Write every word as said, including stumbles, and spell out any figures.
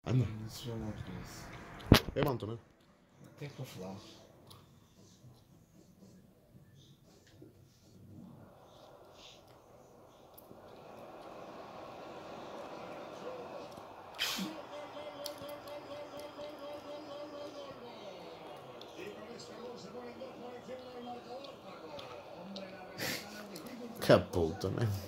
Anna. Nessuno chiesto. E Antone? Tempo fa. Che puttana.